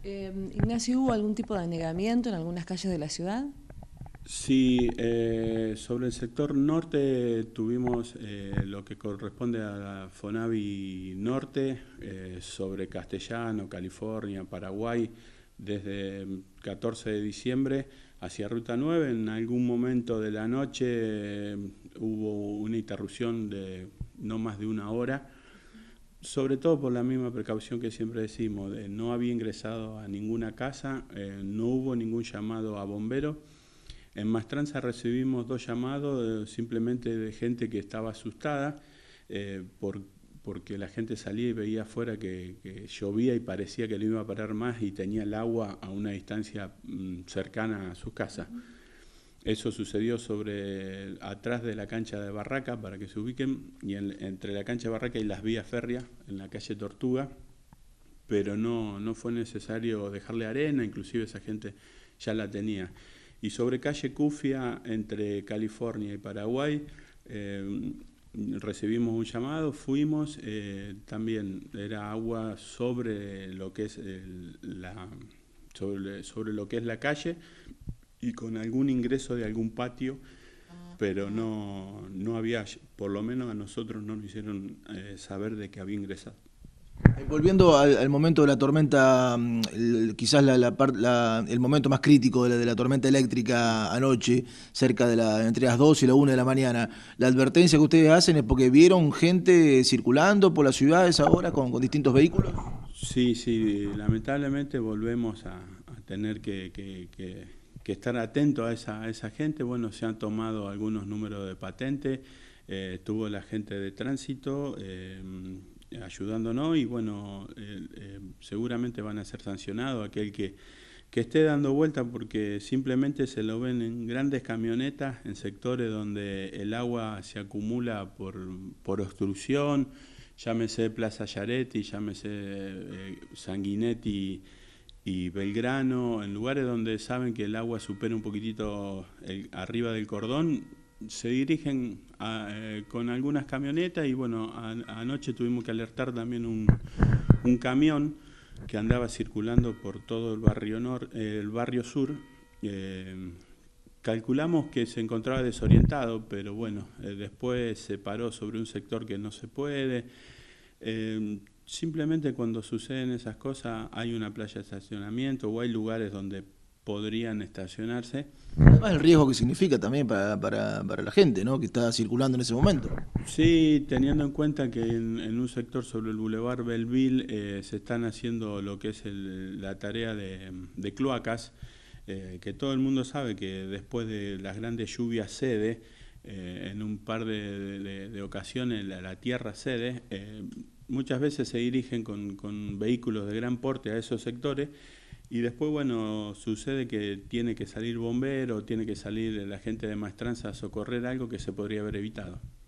Ignacio, ¿hubo algún tipo de anegamiento en algunas calles de la ciudad? Sí, sobre el sector norte tuvimos lo que corresponde a la Fonavi Norte, sobre Castellano, California, Paraguay, desde 14 de diciembre hacia Ruta 9. En algún momento de la noche hubo una interrupción de no más de una hora, sobre todo por la misma precaución que siempre decimos, no había ingresado a ninguna casa, no hubo ningún llamado a bombero. En Mastranza recibimos dos llamados simplemente de gente que estaba asustada porque la gente salía y veía afuera que llovía y parecía que no iba a parar más y tenía el agua a una distancia cercana a sus casas. Eso sucedió atrás de la cancha de Barraca, para que se ubiquen, y entre la cancha de Barraca y las vías férreas, en la calle Tortuga, pero no fue necesario dejarle arena, inclusive esa gente ya la tenía. Y sobre calle Cufia, entre California y Paraguay, recibimos un llamado, fuimos, también era agua sobre lo que es sobre lo que es la calle y con algún ingreso de algún patio, pero no había, por lo menos a nosotros no nos hicieron saber de que había ingresado. Volviendo al momento de la tormenta, quizás el momento más crítico de la tormenta eléctrica anoche, cerca entre las 2 y la 1 de la mañana, la advertencia que ustedes hacen es porque vieron gente circulando por las ciudades ahora con distintos vehículos. Sí, sí, lamentablemente volvemos a tener que estar atentos a esa gente. Bueno, se han tomado algunos números de patente, estuvo la gente de tránsito ayudándonos y bueno, seguramente van a ser sancionados aquel que esté dando vuelta porque simplemente se lo ven en grandes camionetas en sectores donde el agua se acumula por obstrucción, llámese Plaza Yaretti, llámese Sanguinetti y Belgrano, en lugares donde saben que el agua supera un poquitito arriba del cordón, se dirigen con algunas camionetas y bueno, anoche tuvimos que alertar también un camión que andaba circulando por todo el barrio sur. Calculamos que se encontraba desorientado, pero bueno, después se paró sobre un sector que no se puede. Simplemente cuando suceden esas cosas hay una playa de estacionamiento o hay lugares donde podrían estacionarse. Además el riesgo que significa también para la gente, ¿no?, que está circulando en ese momento. Sí, teniendo en cuenta que en un sector sobre el Boulevard Belleville se están haciendo lo que es la tarea de cloacas, que todo el mundo sabe que después de las grandes lluvias cede, en un par de ocasiones la tierra cede, muchas veces se dirigen con vehículos de gran porte a esos sectores y después, bueno, sucede que tiene que salir bombero, tiene que salir la gente de Maestranza a socorrer algo que se podría haber evitado.